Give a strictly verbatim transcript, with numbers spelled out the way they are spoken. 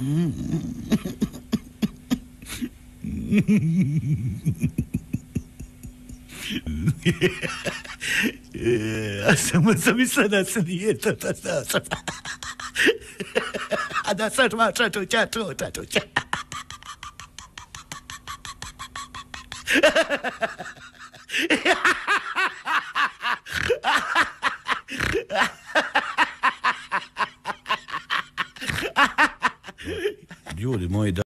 A samo sam mislila da se nije to da sam. A da sad ma čačuća, čačuća. Ljudi moji,